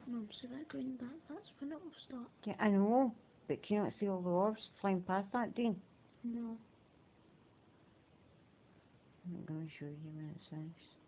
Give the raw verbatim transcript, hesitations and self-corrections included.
Mum, see that green back? That's when it will start. Yeah, I know, but can you not see all the orbs flying past that, Dean? No. I'm going to show you when it's finished.